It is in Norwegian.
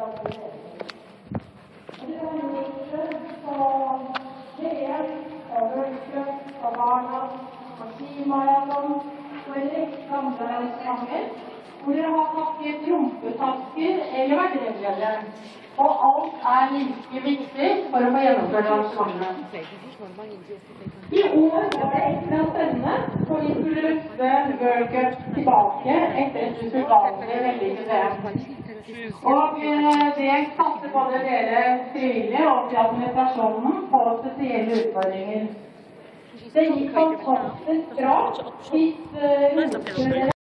dere har gjort det på VM og workshop og barna og skimaraton og en rekke andre arrangementer, hvor dere har pakket rumpetasker eller vært revledere. Og alt like viktig for å få gjennomført arrangementet. I år var det ekstra spennende, for vi skulle løfte World Cup tilbake etter et resultatlig vellykket VM. Og det satte både dere frivillige og til administrasjonen på spesielle utfordringer. Det gikk fantastisk bra.